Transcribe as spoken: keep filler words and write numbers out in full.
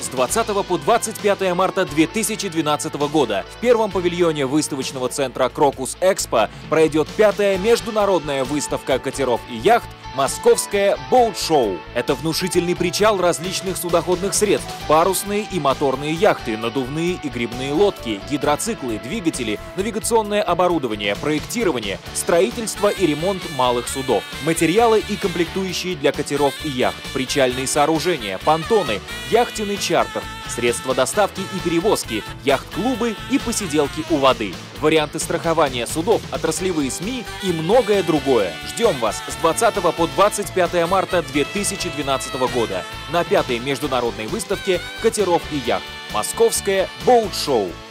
с двадцатого по двадцать пятое марта две тысячи двенадцатого года в первом павильоне выставочного центра «Крокус Экспо» пройдет пятая международная выставка катеров и яхт «Московское боут-шоу». Это внушительный причал различных судоходных средств, парусные и моторные яхты, надувные и грибные лодки, гидроциклы, двигатели, навигационное оборудование, проектирование, строительство и ремонт малых судов, материалы и комплектующие для катеров и яхт, причальные сооружения, понтоны, яхтенный чартер, средства доставки и перевозки, яхт-клубы и посиделки у воды, варианты страхования судов, отраслевые СМИ и многое другое. Ждем вас с двадцатого по двадцать пятое марта две тысячи двенадцатого года на пятой международной выставке катеров и яхт «Московское боут-шоу».